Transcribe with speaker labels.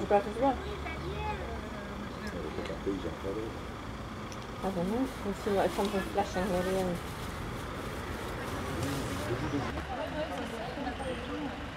Speaker 1: photograph as well? I don't know. We'll see what if something flashing here at the end.